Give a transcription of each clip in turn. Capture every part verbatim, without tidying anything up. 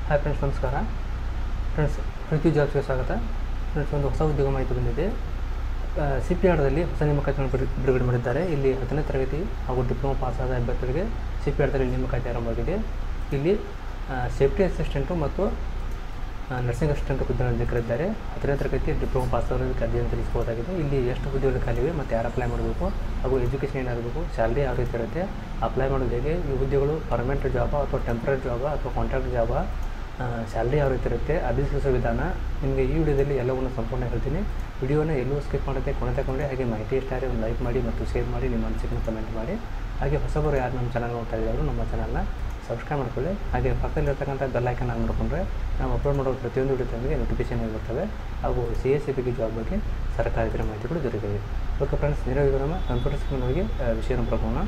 Hi friends, ನಮಸ್ಕಾರ friends. Preethi ಜಾಬ್ಸ್ಗೆ ಸ್ವಾಗತ ಫ್ರೆಂಡ್ಸ್. ಒಂದು ಹೊಸ ಉದ್ಯೋಗ ಮಾಹಿತಿ ಬಂದಿದೆ. ಸಿ ಪಿ ಆರ್ದಲ್ಲಿ ಹೊಸ ನೇಮಕಾತಿಯನ್ನು ಬಿಡುಗಡೆ ಮಾಡಿದ್ದಾರೆ. ಇಲ್ಲಿ ಹತ್ತನೇ ತರಗತಿ ಹಾಗೂ ಡಿಪ್ಲೊಮಾ ಪಾಸಾದ ಅಭ್ಯರ್ಥಿಗಳಿಗೆ ಸಿ ಪಿ ಆರ್ದಲ್ಲಿ ನೇಮಕಾತಿ ಆರಂಭವಾಗಿದೆ. ಇಲ್ಲಿ ಸೇಫ್ಟಿ ಅಸಿಸ್ಟೆಂಟು ಮತ್ತು ನರ್ಸಿಂಗ್ ಅಸಿಸ್ಟೆಂಟ್ ಹುದ್ದೆಗಳನ್ನು ಕರೆದಿದ್ದಾರೆ. ಹತ್ತನೇ ತರಗತಿ ಡಿಪ್ಲೊಮಾ ಪಾಸಾದವರಿಗೆ ಅರ್ಜಿಯನ್ನು ತಿಳಿಸಬಹುದಾಗಿದೆ. ಇಲ್ಲಿ ಎಷ್ಟು ಹುದ್ದೆಗಳು ಖಾಲಿವೆ ಮತ್ತು ಯಾರು ಅಪ್ಲೈ ಮಾಡಬೇಕು ಹಾಗೂ ಎಜುಕೇಷನ್ ಏನಾಗಬೇಕು, ಸ್ಯಾಲ್ರಿ ಯಾವ ರೀತಿ ಇರುತ್ತೆ, ಅಪ್ಲೈ ಮಾಡೋದು ಹೇಗೆ, ಈ ಹುದ್ದೆಗಳು ಪರ್ಮನೆಂಟ್ ಜಾಬಾ ಅಥವಾ ಟೆಂಪ್ರರಿ ಜಾಬಾ ಅಥವಾ ಕಾಂಟ್ರಾಕ್ಟ್ ಜಾಬಾ, ಸ್ಯಾಲ್ರಿ ಯಾವ ರೀತಿ ಇರುತ್ತೆ, ಅಭಿಸರಿಸೋ ವಿಧಾನ, ನಿಮಗೆ ಈ ವಿಡಿಯೋದಲ್ಲಿ ಎಲ್ಲವನ್ನು ಸಂಪೂರ್ಣ ಹೇಳ್ತೀನಿ. ವಿಡಿಯೋನ ಎಲ್ಲೂ ಸ್ಕಿಪ್ ಮಾಡುತ್ತೆ, ಕೊನೆ ತಗೊಂಡು ಹಾಗೆ ಮಾಹಿತಿ ಇಷ್ಟ ಆದರೆ ಒಂದು ಲೈಕ್ ಮಾಡಿ ಮತ್ತು ಶೇರ್ ಮಾಡಿ, ನಿಮ್ಮ ಅನಿಸಿಕೆಯನ್ನು ಕಮೆಂಟ್ ಮಾಡಿ. ಹಾಗೆ ಹೊಸಬರು ಯಾರು ನಮ್ಮ ಚಾನಲ್ ನೋಡ್ತಾ ಇದ್ದಾರೆ ನಮ್ಮ ಚಾನಲ್ನ ಸಬ್ಸ್ಕ್ರೈಬ್ ಮಾಡ್ಕೊಳ್ಳಿ. ಹಾಗೆ ಪಕ್ಕದಲ್ಲಿರ್ತಕ್ಕಂಥ ಬೆಲ್ ಐಕನ್ ಆನ್ ಮಾಡಿಕೊಂಡ್ರೆ ನಾವು ಅಪ್ಲೋಡ್ ಮಾಡೋ ಪ್ರತಿಯೊಂದು ವಿಡಿಯೋ ತಮಗೆ ನೋಟಿಫಿಕೇಶನ್ ಆಗಿರ್ತವೆ. ಹಾಗೂ ಸಿ ಎಸ್ ಸಿ ಬಗ್ಗೆ ಜಾಬ್ ಬಗ್ಗೆ ಸರ್ಕಾರಿ ಮಾಹಿತಿಗಳು ದೊರೆತಿವೆ. ಓಕೆ ಫ್ರೆಂಡ್ಸ್, ನೇರವಾಗಿ ನಮ್ಮ ಕಂಪ್ಯೂಟರ್ ಸ್ಕ್ರೀನ್ ಹೋಗಿ ವಿಷಯನ ಬರ್ಕೋಣ.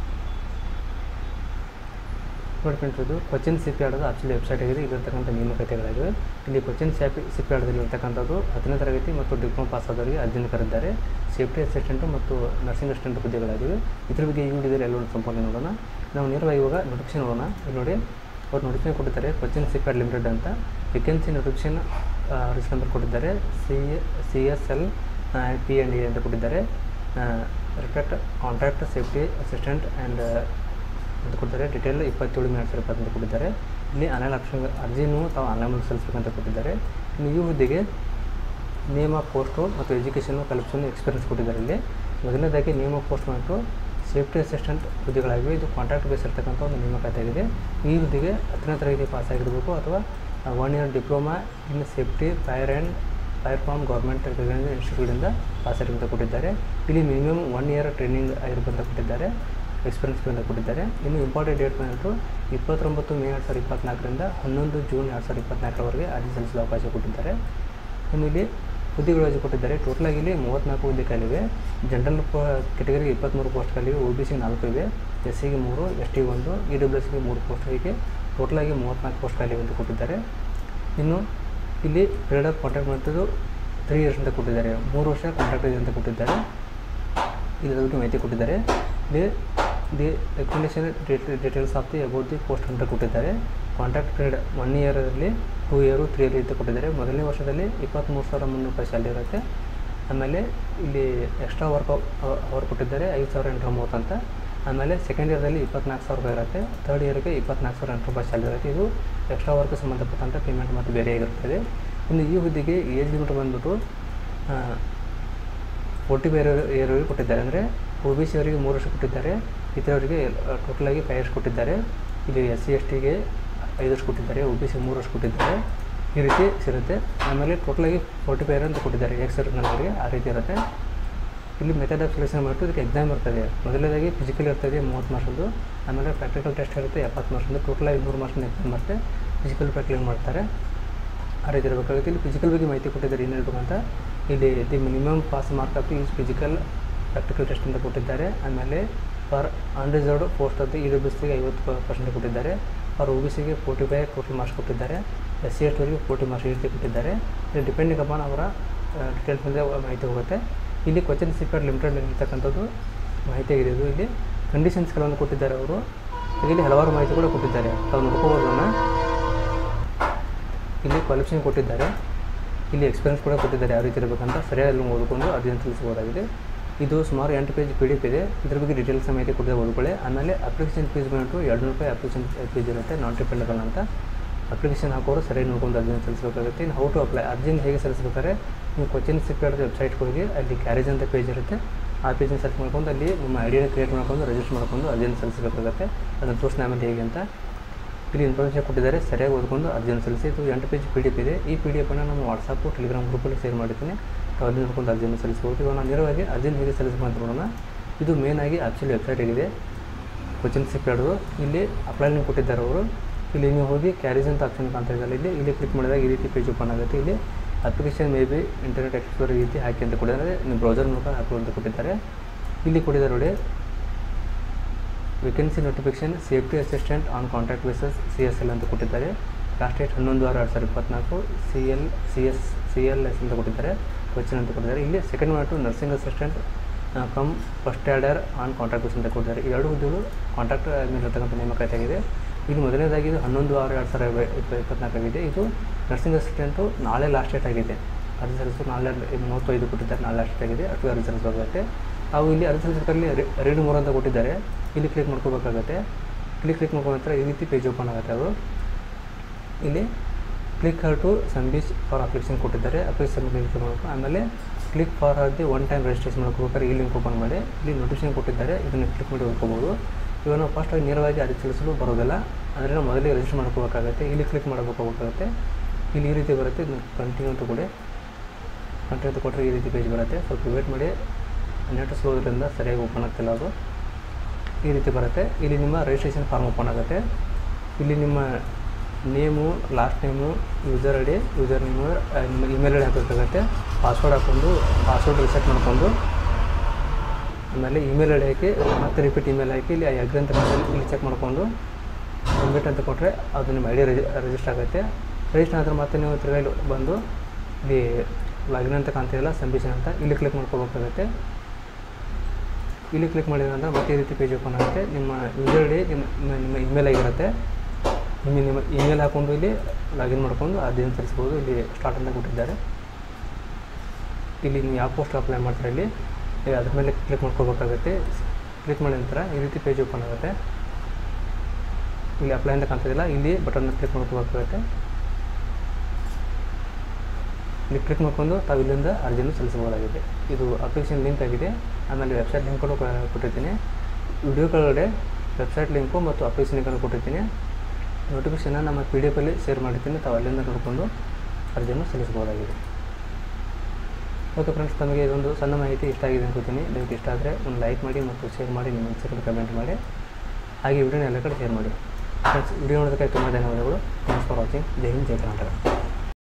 ನೋಡಿ ಫ್ರೆಂಡ್ಸ್, ಇದು ಕೊಚ್ಚಿನ್ ಸಿ ಪಿ ಆರ್ಡದ ಆಕ್ಚುಲಿ ವೆಬ್ಸೈಟ್ ಆಗಿದೆ. ಇಲ್ಲಿರ್ತಕ್ಕಂಥ ನೇಮಕಾತಿಗಳಾಗಿವೆ. ಇಲ್ಲಿ ಕೊಚ್ಚಿನ್ ಸ್ಯಾಪಿ ಸಿ ಪಿ ಆರ್ಡದಲ್ಲಿ ಇರ್ತಕ್ಕಂಥದ್ದು ಹತ್ತನೇ ತರಗತಿ ಮತ್ತು ಡಿಪ್ಲೊಮಾ ಪಾಸ್ ಆದವರಿಗೆ ಅರ್ಜಿಯನ್ನು ಕರೆದಿದ್ದಾರೆ. ಸೇಫ್ಟಿ ಅಸಿಸ್ಟೆಂಟು ಮತ್ತು ನರ್ಸಿಂಗ್ ಅಸಿಸ್ಟೆಂಟ್ ಹುದ್ದೆಗಳಾಗಿವೆ. ಇದ್ರ ಬಗ್ಗೆ ಈ ವಿಡಿಯೋದಲ್ಲಿ ಎಲ್ಲರೂ ಸಂಪೂರ್ಣ ನೋಡೋಣ. ನಾವು ನೇರವಾಗಿ ಇವಾಗ ನೋಟಿಫಿಕೇಶನ್ ನೋಡೋಣ. ಇಲ್ಲಿ ನೋಡಿ, ಅವ್ರು ನೋಟಿಫಿಕೇಶನ್ ಕೊಟ್ಟಿದ್ದಾರೆ Cochin C P R limited ಅಂತ. ವೇಕೆನ್ಸಿ ನೋಟಿಫಿಕೇಶನ್ ರಿಸ್ ನಂಬರ್ ಕೊಟ್ಟಿದ್ದಾರೆ, C C S L P and A ಅಂತ ಕೊಟ್ಟಿದ್ದಾರೆ. Reflect contract safety assistant and ಅಂತ ಕೊಟ್ಟಿದ್ದಾರೆ. ಡಿಟೇಲ್ ಇಪ್ಪತ್ತೇಳು ಮೇ ಎರಡು ಸಾವಿರ ಇಪ್ಪತ್ತೊಂದು ಕೊಟ್ಟಿದ್ದಾರೆ. ಇಲ್ಲಿ ಆನ್ಲೈನ್ ಆಪ್ಷನ್ ಅರ್ಜಿನೂ ತಾವು ಆನ್ಲೈನ್ ಮೂಲಕ ಸಲ್ಲಿಸಬೇಕಂತ ಕೊಟ್ಟಿದ್ದಾರೆ. ಇನ್ನು ಈ ಹುದ್ದೆಗೆ ನೇಮ್ ಆಫ್ ಪೋಸ್ಟು ಮತ್ತು ಎಜುಕೇಷನ್ನು ಕಲೆಕ್ಷನ್ ಎಕ್ಸ್ಪೀರಿಯನ್ಸ್ ಕೊಟ್ಟಿದ್ದಾರೆ. ಇಲ್ಲಿ ಮೊದಲನೇದಾಗಿ ನೇಮ್ ಆಫ್ ಪೋಸ್ಟ್ ಮತ್ತು ಸೇಫ್ಟಿ ಅಸಿಸ್ಟೆಂಟ್ ಹುದ್ದೆಗಳಾಗಿವೆ. ಇದು ಕಾಂಟ್ರಾಕ್ಟ್ ಬೇಸ್ ಇರ್ತಕ್ಕಂಥ ಒಂದು ನೇಮಕಾತಿ ಆಗಿದೆ. ಈ ಹುದ್ದೆಗೆ ಹತ್ತನೇ ತರಗತಿ ಪಾಸ್ ಆಗಿರಬೇಕು ಅಥವಾ one year diploma in safety fire and fire form government recognised ಇನ್ಸ್ಟಿಟ್ಯೂಟಿಂದ ಪಾಸ್ ಆಗಿರುವಂತ ಕೊಟ್ಟಿದ್ದಾರೆ. ಇಲ್ಲಿ ಮಿನಿಮಮ್ ಒನ್ ಇಯರ್ ಟ್ರೈನಿಂಗ್ ಆಗಿರುವಂತ ಕೊಟ್ಟಿದ್ದಾರೆ, ಎಕ್ಸ್ಪೀರಿಯನ್ಸ್ ಅಂತ ಕೊಟ್ಟಿದ್ದಾರೆ. ಇನ್ನು ಇಂಪಾರ್ಟೆಂಟ್ ಡೇಟ್ ಬಂದು ಇಪ್ಪತ್ತೊಂಬತ್ತು ಮೇ ಎರಡು ಸಾವಿರದ ಇಪ್ಪತ್ತ್ನಾಲ್ಕರಿಂದ ಹನ್ನೊಂದು ಜೂನ್ ಎರಡು ಸಾವಿರದ ಇಪ್ಪತ್ತ್ನಾಲ್ಕರವರೆಗೆ ಅರ್ಜಿ ಸಲ್ಲಿಸಲು ಅವಕಾಶ ಕೊಟ್ಟಿದ್ದಾರೆ. ಇನ್ನು ಇಲ್ಲಿ ಹುದ್ದೆಗಳು ಅರ್ಜಿ ಕೊಟ್ಟಿದ್ದಾರೆ. ಟೋಟಲಾಗಿ ಇಲ್ಲಿ ಮೂವತ್ತ್ನಾಲ್ಕು ಹುದ್ದೆ ಖಾಲಿವೆ. ಜನರಲ್ ಕೆಟಗರಿಗೆ ಇಪ್ಪತ್ತ್ಮೂರು ಪೋಸ್ಟ್ ಖಾಲಿವೆ, ಒ ಬಿ ಸಿ ನಾಲ್ಕು ಇವೆ, ಎಸ್ ಸಿಗೆ ಮೂರು, ಎಸ್ ಟಿ ಒಂದು, ಇ ಡಬ್ಲ್ಯೂ ಎಸ್ಗೆ ಮೂರು ಪೋಸ್ಟ್ ಹೀಗೆ ಟೋಟಲಾಗಿ ಮೂವತ್ತ್ನಾಲ್ಕು ಪೋಸ್ಟ್ ಖಾಲಿವೆ ಅಂತ ಕೊಟ್ಟಿದ್ದಾರೆ. ಇನ್ನು ಇಲ್ಲಿ ಪೀರಿಯಡ್ ಆಫ್ ಕಾಂಟ್ರಾಕ್ಟ್ ಮಾಡ್ತಿದ್ದು ತ್ರೀ ಇಯರ್ಸ್ ಅಂತ ಕೊಟ್ಟಿದ್ದಾರೆ, ಮೂರು ವರ್ಷ ಕಾಂಟ್ರಾಕ್ಟ್ ಇದೆ ಅಂತ ಕೊಟ್ಟಿದ್ದಾರೆ. ಇದರ ಬಗ್ಗೆ ಮಾಹಿತಿ ಕೊಟ್ಟಿದ್ದಾರೆ. ಇಲ್ಲಿ the recommendation details of the about the post ಅಂತ ಕೊಟ್ಟಿದ್ದಾರೆ. ಕಾಂಟ್ರಾಕ್ಟ್ ಪೀರಿಯಡ್ ಒನ್ ಇಯರಲ್ಲಿ, ಟೂ ಇಯರು, ತ್ರೀ ಇಯರ್ ಅಂತ ಕೊಟ್ಟಿದ್ದಾರೆ. ಮೊದಲನೇ ವರ್ಷದಲ್ಲಿ ಇಪ್ಪತ್ತ್ಮೂರು ಸಾವಿರ ಮುನ್ನೂರು ರೂಪಾಯಿ ಸ್ಯಾಲರಿ ಇರುತ್ತೆ. ಆಮೇಲೆ ಇಲ್ಲಿ ಎಕ್ಸ್ಟ್ರಾ ವರ್ಕ್ ಅವರ್ ಕೊಟ್ಟಿದ್ದಾರೆ ಐದು ಸಾವಿರ ಎಂಟುನೂರ ಮೂವತ್ತು ಅಂತ. ಆಮೇಲೆ ಸೆಕೆಂಡ್ ಇಯರ್ದಲ್ಲಿ ಇಪ್ಪತ್ನಾಲ್ಕು ಸಾವಿರ ರೂಪಾಯಿ ಇರುತ್ತೆ. ಥರ್ಡ್ ಇಯರ್ಗೆ ಇಪ್ಪತ್ನಾಲ್ಕು ಸಾವಿರ ಎಂಟು ರೂಪಾಯಿ ಸ್ಯಾಲರಿ ಇರುತ್ತೆ. ಇದು ಎಕ್ಸ್ಟ್ರಾ ವರ್ಕ್ಗೆ ಸಂಬಂಧಪಟ್ಟಂಥ ಪೇಮೆಂಟ್ ಮತ್ತು ಬೇರೆ ಆಗಿರುತ್ತದೆ. ಇನ್ನು ಈ ಹುದ್ದೆಗೆ ಏಜ್ ಲಿಮಿಟ್ ಬಂದ್ಬಿಟ್ಟು ಫೋರ್ಟಿ ಫೈವ್ ಇಯರ್ವರೆಗೆ ಕೊಟ್ಟಿದ್ದಾರೆ. ಅಂದರೆ ಒ ಬಿ ಸಿ ಅವರಿಗೆ ಮೂರು ವರ್ಷ ಕೊಟ್ಟಿದ್ದಾರೆ, ಇತರವರಿಗೆ ಟೋಟಲಾಗಿ ಫೈವ್ ಇಯರ್ಸ್ ಕೊಟ್ಟಿದ್ದಾರೆ. ಇಲ್ಲಿ ಎಸ್ ಸಿ ಎಸ್ ಟಿಗೆ ಐದು ವರ್ಷ ಕೊಟ್ಟಿದ್ದಾರೆ, ಒ ಬಿ ಸಿ ಮೂರು ವರ್ಷ ಕೊಟ್ಟಿದ್ದಾರೆ. ಈ ರೀತಿ ಸಿಗುತ್ತೆ. ಆಮೇಲೆ ಟೋಟಲಾಗಿ ಫೋರ್ಟಿ ಫೈವ್ ಅಂತ ಕೊಟ್ಟಿದ್ದಾರೆ ಎಕ್ಸ್ ಸರ್ವಿಸ್ನವರಿಗೆ, ಆ ರೀತಿ ಇರುತ್ತೆ. ಇಲ್ಲಿ ಮೆಥಡ್ ಆಫ್ ಸೆಲೆಕ್ಷನ್ ಮಾಡಿಟ್ಟು ಇದಕ್ಕೆ ಎಕ್ಸಾಮ್ ಇರ್ತದೆ. ಮೊದಲನೇದಾಗಿ ಫಿಸಿಕಲ್ ಇರ್ತದೆ ಮೂವತ್ತು ಮಾರ್ಕ್ಸದ್ದು, ಆಮೇಲೆ ಪ್ರಾಕ್ಟಿಕಲ್ ಟೆಸ್ಟ್ ಇರುತ್ತೆ ಎಪ್ಪತ್ತು ಮಾರ್ಕ್ಸಿಂದ. ಟೋಟಲಾಗಿ ನೂರು ಮಾರ್ಕ್ಸಿಂದ ಎಕ್ಸಾಮ್ ಬರುತ್ತೆ. ಫಿಸಿಕಲ್ ಪ್ರಾಕ್ಟಿಕಲ್ ಮಾಡ್ತಾರೆ, ಆ ರೀತಿ ಇರಬೇಕಾಗುತ್ತೆ. ಇಲ್ಲಿ ಫಿಸಿಕಲ್ ಬಗ್ಗೆ ಮಾಹಿತಿ ಕೊಟ್ಟಿದ್ದಾರೆ. ಏನು ಹೇಳ್ಬೇಕಂತ ಇಲ್ಲಿ the minimum pass mark of is physical practical test ಅಂತ ಕೊಟ್ಟಿದ್ದಾರೆ. ಆಮೇಲೆ ಫಾರ್ ಅನ್ರಿಸರ್ವ್ಡ್ ಪೋಸ್ಟ್ ಅಂತ ಇ ಡಬ್ಲ್ಯೂ ಎಸ್ಗೆ ಐವತ್ತು ಪರ್ಸೆಂಟ್ ಕೊಟ್ಟಿದ್ದಾರೆ. ಫಾರ್ ಒ ಬಿ ಸಿಗೆ ಫೋರ್ಟಿ ಫೈವ್ ಟೋಟಲ್ ಮಾರ್ಕ್ಸ್ ಕೊಟ್ಟಿದ್ದಾರೆ. ಎಸ್ ಸಿ ಎಸ್ ಟಿವರೆಗೆ ಫೋರ್ಟಿ ಮಾರ್ಕ್ಸ್ ಈ ರೀತಿ ಕೊಟ್ಟಿದ್ದಾರೆ. ಇಲ್ಲಿ ಡಿಪೆಂಡಿಂಗ್ ಅಪಾನ್ ಅವರ ಡಿಟೇಲ್ಸ್ ಮೇಲೆ ಮಾಹಿತಿ ಹೋಗುತ್ತೆ. ಇಲ್ಲಿ Cochin C P R limited ಇರ್ತಕ್ಕಂಥದ್ದು ಮಾಹಿತಿ ಆಗಿದೆ. ಇದು ಇಲ್ಲಿ ಕಂಡೀಷನ್ಸ್ ಕೆಲವೊಂದು ಕೊಟ್ಟಿದ್ದಾರೆ ಅವರು. ಇಲ್ಲಿ ಹಲವಾರು ಮಾಹಿತಿ ಕೂಡ ಕೊಟ್ಟಿದ್ದಾರೆ, ತಾವು ನೋಡ್ಕೋಬೋದನ್ನು. ಇಲ್ಲಿ ಕ್ವಾಲಿಫಿಕೇಷನ್ ಕೊಟ್ಟಿದ್ದಾರೆ, ಇಲ್ಲಿ ಎಕ್ಸ್ಪೀರಿಯನ್ಸ್ ಕೂಡ ಕೊಟ್ಟಿದ್ದಾರೆ, ಯಾವ ರೀತಿ ಇರಬೇಕಂತ ಸರಿಯಾಗಿ ಓದಿಕೊಂಡು ಅರ್ಜಿಯನ್ನು ಸಲ್ಲಿಸಬಹುದಾಗಿದೆ. ಇದು ಸುಮಾರು ಎಂಟು ಪೇಜ್ ಪಿ ಡಿ ಎಫ್ ಇದೆ. ಇದ್ರ ಬಗ್ಗೆ ಡೀಟೇಲ್ಸ್ ಮಾಹಿತಿ ಕೊಟ್ಟಿದ್ದಾರೆ, ಓದ್ಕೊಳ್ಳಿ. ಆಮೇಲೆ ಅಪ್ಲಿಕೇಶನ್ ಫೀಸ್ ಬಂದು ಎರಡು ನೂರು ರೂಪಾಯಿ ಅಪ್ಲಿಕೇಶನ್ ಫೀಸ್ ಇರುತ್ತೆ, ನಾನ್ ರಿಫಂಡಬಲ್ ಅಂತ. ಅಪ್ಲಿಕೇಶನ್ ಹಾಕೋರು ಸರಿಯಾಗಿ ನೋಡ್ಕೊಂಡು ಅರ್ಜಿಯನ್ನು ಸಲ್ಲಿಸಬೇಕಾಗುತ್ತೆ. ಇನ್ನು ಹೌ ಟು ಅಪ್ಲೈ, ಅರ್ಜಿನ ಹೇಗೆ ಸಲ್ಲಿಸಬೇಕಾದ್ರೆ ನೀವು ಕೊಚ್ಚಿನ್ ಸಿ ಪಿ ಆರ್ದ ವೆಬ್ಸೈಟ್ಗೆ ಹೋಗಿ ಅಲ್ಲಿ ಕ್ಯಾರೇಜ್ ಅಂತ ಪೇಜ್ ಇರುತ್ತೆ, ಆ ಪೇಜನ್ನು ಸೆಲೆಕ್ಟ್ ಮಾಡ್ಕೊಂಡು ಅಲ್ಲಿ ನಿಮ್ಮ ಐಡಿಯನ್ನು ಕ್ರಿಯೇಟ್ ಮಾಡ್ಕೊಂಡು ರಿಜಿಸ್ಟರ್ ಮಾಡ್ಕೊಂಡು ಅರ್ಜಿಯನ್ನು ಸಲ್ಲಿಸಬೇಕಾಗುತ್ತೆ. ಅದನ್ನು ತೋರಿಸಿ ಆಮೇಲೆ ಹೇಗೆ ಅಂತ ಇಲ್ಲಿ ಇನ್ಫಾರ್ಮೇಷನ್ ಕೊಟ್ಟಿದ್ದಾರೆ, ಸರಿಯಾಗಿ ಓದ್ಕೊಂಡು ಅರ್ಜಿಯನ್ನು ಸಲ್ಲಿಸಿ. ಇದು ಎಂಟು ಪೇಜ್ ಪಿ ಡಿ ಎಫ್ ಇದೆ. ಈ ಪಿ ಡಿ ಎಫನ್ನು ನಮ್ಮ ವಾಟ್ಸಪ್ಪು ಟೆಲಿಗ್ರಾಮ್ ಗ್ರೂಪಲ್ಲಿ ಶೇರ್ ಮಾಡಿದ್ದೀನಿ, ಅಲ್ಲಿ ನೋಡ್ಕೊಂಡು ಅರ್ಜಿಯನ್ನು ಸಲ್ಲಿಸಬಹುದು. ಇವಾಗ ನಾನು ನೇರವಾಗಿ ಅರ್ಜಿಯನ್ನು ಹೇಗೆ ಸಲ್ಲಿಸಬೇಕು ಅಂತ ನೋಡೋಣ. ಇದು ಮೇನಾಗಿ ಆ್ಯಕ್ಚುಲಿ ವೆಬ್ಸೈಟ್ ಆಗಿದೆ ಕೊಚ್ಚಿನ್ ಸಿ ಪಿ ಆರ್ದು. ಇಲ್ಲಿ ಅಪ್ಲೈ ಲಿಂಕ್ ಕೊಟ್ಟಿದ್ದಾರೆ ಅವರು. ಇಲ್ಲಿ ನೀವು ಹೋಗಿ ಕ್ಯಾರೇಜ್ ಅಂತ ಆಪ್ಷನ್ ಕಾಣ್ತಾ ಇದ್ದಾರೆ. ಇಲ್ಲಿ ಇಲ್ಲಿ ಕ್ಲಿಕ್ ಮಾಡಿದಾಗ ಈ ರೀತಿ ಪೇಜ್ ಓಪನ್ ಆಗುತ್ತೆ. ಇಲ್ಲಿ application may be internet explore ಈ ರೀತಿ ಹಾಕಿ ಅಂತ ಕೊಟ್ಟಿದ್ದಾರೆ, ನಿಮ್ಮ ಬ್ರೌಸರ್ ಮೂಲಕ ಹಾಕುವ ಅಂತ ಕೊಟ್ಟಿದ್ದಾರೆ. ಇಲ್ಲಿ ಕೊಟ್ಟಿದ್ದಾರೆ ನೋಡಿ, vacancy notification safety assistant on contract bases C S L ಅಂತ ಕೊಟ್ಟಿದ್ದಾರೆ. ಲಾಸ್ಟ್ ಡೇಟ್ ಹನ್ನೊಂದು ಆರು ಎರಡು ಸಾವಿರದ ಇಪ್ಪತ್ತ್ನಾಲ್ಕು. C L C S C L S ಅಂತ ಕೊಟ್ಟಿದ್ದಾರೆ, ಕ್ವಶನ್ ಅಂತ ಕೊಟ್ಟಿದ್ದಾರೆ. ಇಲ್ಲಿ ಸೆಕೆಂಡ್ ಮಾಡಿಟ್ಟು nursing assistant cum first order on contract base ಅಂತ ಕೊಟ್ಟಿದ್ದಾರೆ. ಈ ಎರಡು ಹುದ್ದೆಗಳು ಕಾಂಟ್ರಾಕ್ಟ್ ಮೇಲೆ ಇರ್ತಕ್ಕಂಥ ನೇಮಕಾತಿ ಆಗಿದೆ. ಇಲ್ಲಿ ಮೊದಲನೇದಾಗಿ ಇದು ಹನ್ನೊಂದು ಆರು ಎರಡು ಸಾವಿರದ ಇಪ್ಪತ್ನಾಲ್ಕಾಗಿದೆ. ಇದು ನರ್ಸಿಂಗ್ ಅಸಿಸ್ಟೆಂಟು ನಾಳೆ ಲಾಸ್ಟ್ ಡೇಟ್ ಆಗಿದೆ. ಅರ್ಜಿ ಸಲ್ಲಿಸು ನಾಳೆ ಮೂವತ್ತೈದು ಕೊಟ್ಟಿದ್ದಾರೆ, ನಾಳೆ ಲಾಸ್ಟ್ ಡೇಟ್ ಆಗಿದೆ. ಅಷ್ಟು ಅರ್ಜಿ ಸಲ್ಲಿಸಬೇಕಾಗುತ್ತೆ. ತಾವು ಇಲ್ಲಿ ಅರ್ಜಿ ಸಲ್ಲಿಸೋದ್ರಲ್ಲಿ ರೀಡ್ ಮೋರ್ ಅಂತ ಕೊಟ್ಟಿದ್ದಾರೆ, ಇಲ್ಲಿ ಕ್ಲಿಕ್ ಮಾಡ್ಕೋಬೇಕಾಗತ್ತೆ. ಕ್ಲಿಕ್ ಕ್ಲಿಕ್ ಮಾಡ್ಕೊಂಡ ನಂತರ ಈ ರೀತಿ ಪೇಜ್ ಓಪನ್ ಆಗುತ್ತೆ. ಅದು ಇಲ್ಲಿ click here to submit for application ಕೊಟ್ಟಿದ್ದಾರೆ, ಅಪ್ಲಿಕೇಶನ್ ಕ್ಲಿಕ್ ಮಾಡಬೇಕು. ಆಮೇಲೆ click for the one time registration ಮಾಡ್ಕೋಬೇಕಾದ್ರೆ ಈ ಲಿಂಕ್ ಓಪನ್ ಮಾಡಿ ಇಲ್ಲಿ ನೋಟಿಫಿಕೇಶನ್ ಕೊಟ್ಟಿದ್ದಾರೆ, ಇದನ್ನು ಕ್ಲಿಕ್ ಮಾಡಿ ಹೋಗ್ಕೋಬೋದು. ಇವಾಗ ನಾವು ಫಸ್ಟಾಗಿ ನೇರವಾಗಿ ಅರ್ಜಿ ಸಲ್ಲಿಸಲು ಬರೋದಿಲ್ಲ, ಅಂದರೆ ನಾವು ಮೊದಲಿಗೆ ರಿಜಿಸ್ಟರ್ ಮಾಡ್ಕೋಬೇಕಾಗುತ್ತೆ. ಇಲ್ಲಿ ಕ್ಲಿಕ್ ಮಾಡಬೇಕಾಗುತ್ತೆ. ಇಲ್ಲಿ ಈ ರೀತಿ ಬರುತ್ತೆ, ಇದನ್ನು ಕಂಟಿನ್ಯೂ ಅಂತ ಕೊಡಿ. ಕಂಟಿನ್ಯೂ ಅಂತ ಕೊಟ್ಟರೆ ಈ ರೀತಿ ಪೇಜ್ ಬರುತ್ತೆ. ಸ್ವಲ್ಪ ವೇಟ್ ಮಾಡಿ, ನೆಟ್ ಸ್ಲೋದ್ರಿಂದ ಸರಿಯಾಗಿ ಓಪನ್ ಆಗ್ತಿಲ್ಲ ಅದು. ಈ ರೀತಿ ಬರುತ್ತೆ. ಇಲ್ಲಿ ನಿಮ್ಮ ರಿಜಿಸ್ಟ್ರೇಷನ್ ಫಾರ್ಮ್ ಓಪನ್ ಆಗುತ್ತೆ. ಇಲ್ಲಿ ನಿಮ್ಮ name, last name, user I D, user name, ನಿಮ್ಮ ಇಮೇಲ್ ಐ ಡಿ ಹಾಕಬೇಕಾಗತ್ತೆ. ಪಾಸ್ವರ್ಡ್ ಹಾಕ್ಕೊಂಡು ಪಾಸ್ವರ್ಡ್ ರಿಸೆಟ್ ಮಾಡಿಕೊಂಡು ಆಮೇಲೆ ಇಮೇಲ್ ಐ ಡಿ ಹಾಕಿ ಮತ್ತೆ ರಿಪೀಟ್ ಇಮೇಲ್ ಹಾಕಿ ಇಲ್ಲಿ ಅಗ್ರಿ ಅಂತ ಇಲ್ಲಿ ಚೆಕ್ ಮಾಡಿಕೊಂಡು ಸಬ್ಮಿಟ್ ಅಂತ ಕೊಟ್ಟರೆ ಅದು ನಿಮ್ಮ ಐ ಡಿ ರಿಜಿ ರಿಜಿಸ್ಟರ್ ಆಗುತ್ತೆ. ರಿಜಿಸ್ಟರ್ ಆದ್ರೆ ಮತ್ತೆ ನೀವು ತಿರುಗಿ ಬಂದು ಇಲ್ಲಿ ಲಾಗಿನ್ ಅಂತ ಕಾಣ್ತಿಲ್ಲ, ಸಬ್ಮಿಷನ್ ಅಂತ ಇಲ್ಲಿ ಕ್ಲಿಕ್ ಮಾಡ್ಕೋಬೇಕಾಗುತ್ತೆ. ಇಲ್ಲಿ ಕ್ಲಿಕ್ ಮಾಡಿದ ನಂತರ ಮತ್ತೆ ಈ ರೀತಿ ಪೇಜ್ ಓಪನ್ ಆಗುತ್ತೆ. ನಿಮ್ಮ ಯೂಸರ್ ಐ ಡಿ ನಿಮ್ಮ ನಿಮ್ಮ ಇಮೇಲ್ ಆಗಿರುತ್ತೆ. ನಿಮ್ಮ ನಿಮ್ಮ ಇಮೇಲ್ ಹಾಕ್ಕೊಂಡು ಇಲ್ಲಿ ಲಾಗಿನ್ ಮಾಡ್ಕೊಂಡು ಅದೇನು ತರಿಸ್ಬೋದು. ಇಲ್ಲಿ ಸ್ಟಾರ್ಟ್ ಅಂತ ಕೊಟ್ಟಿದ್ದಾರೆ. ಇಲ್ಲಿ ನೀವು ಯಾವ ಪೋಸ್ಟ್ ಅಪ್ಲೈ ಮಾಡ್ತಾರೆ ಇಲ್ಲಿ ಅದ್ರ ಮೇಲೆ ಕ್ಲಿಕ್ ಮಾಡ್ಕೋಬೇಕಾಗುತ್ತೆ. ಕ್ಲಿಕ್ ಮಾಡಿದ ನಂತರ ಈ ರೀತಿ ಪೇಜ್ ಓಪನ್ ಆಗುತ್ತೆ. ಇಲ್ಲಿ ಅಪ್ಲೈ ಅಂತ ಕಾಣ್ತಿಲ್ಲ, ಇಲ್ಲಿ ಬಟನ್ನ ಕ್ಲಿಕ್ ಮಾಡ್ಕೋಬೇಕಾಗುತ್ತೆ. ಇಲ್ಲಿ ಕ್ಲಿಕ್ ಮಾಡ್ಕೊಂಡು ತಾವು ಇಲ್ಲಿಂದ ಅರ್ಜಿಯನ್ನು ಸಲ್ಲಿಸಬಹುದಾಗಿದೆ. ಇದು ಅಪ್ಲಿಕೇಶನ್ ಲಿಂಕ್ ಆಗಿದೆ. ಆಮೇಲೆ ವೆಬ್ಸೈಟ್ ಲಿಂಕನ್ನು ಕೊಟ್ಟಿರ್ತೀನಿ. ವಿಡಿಯೋ ಕೆಳಗಡೆ ವೆಬ್ಸೈಟ್ ಲಿಂಕು ಮತ್ತು ಅಪ್ಲಿಕೇಶನ್ ಲಿಂಕನ್ನು ಕೊಟ್ಟಿರ್ತೀನಿ. ನೋಟಿಫಿಕೇಷನ್ನ ನಮ್ಮ ಪಿ ಡಿ ಎಫಲ್ಲಿ ಶೇರ್ ಮಾಡಿರ್ತೀನಿ, ತಾವು ಅಲ್ಲಿಂದ ನೋಡಿಕೊಂಡು ಅರ್ಜಿಯನ್ನು ಸಲ್ಲಿಸಬಹುದಾಗಿದೆ. ಓಕೆ ಫ್ರೆಂಡ್ಸ್, ತಮಗೆ ಇದೊಂದು ಸಣ್ಣ ಮಾಹಿತಿ ಇಷ್ಟ ಆಗಿದೆ ಅನ್ಕೋತೀನಿ. ದಯವಿಟ್ಟು ಇಷ್ಟ ಆದರೆ ಒಂದು ಲೈಕ್ ಮಾಡಿ ಮತ್ತು ಶೇರ್ ಮಾಡಿ, ನಿಮ್ಮ ಅನಿಸಿಕೆ ಕಮೆಂಟ್ ಮಾಡಿ. ಹಾಗೆ ವಿಡಿಯೋನ ಎಲ್ಲ ಕಡೆ ಶೇರ್ ಮಾಡಿ. ಫ್ರೆಂಡ್ಸ್, ವಿಡಿಯೋ ನೋಡೋದಕ್ಕೆ ತುಂಬ ಧನ್ಯವಾದಗಳು. Thanks for watching. ಜೈ ಹಿಂದ್, ಜೈ ಕರ್ನಾಟಕ.